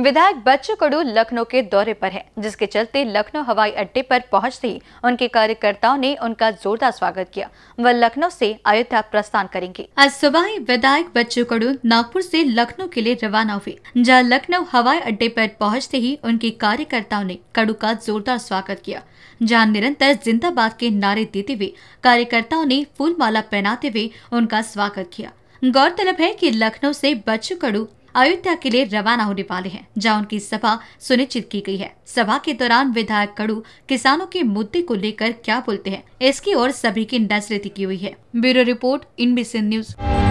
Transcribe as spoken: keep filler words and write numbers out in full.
विधायक बच्चू कडू लखनऊ के दौरे पर हैं, जिसके चलते लखनऊ हवाई अड्डे पर पहुंचते ही उनके कार्यकर्ताओं ने उनका जोरदार स्वागत किया। वह लखनऊ से अयोध्या प्रस्थान करेंगे। आज सुबह ही विधायक बच्चू कडू नागपुर से लखनऊ के लिए रवाना हुए, जहां लखनऊ हवाई अड्डे पर पहुंचते ही उनके कार्यकर्ताओं ने कडू का जोरदार स्वागत किया, जहां निरंतर जिंदाबाद के नारे देते हुए कार्यकर्ताओं ने फूल माला पहनाते हुए उनका स्वागत किया। गौरतलब है कि लखनऊ से बच्चू कडू अयोध्या के लिए रवाना होने वाले हैं, जहां उनकी सभा सुनिश्चित की गई है। सभा के दौरान विधायक कडू किसानों के मुद्दे को लेकर क्या बोलते हैं, इसकी ओर सभी की नजर टिकी हुई है। Bureau report, NBC news.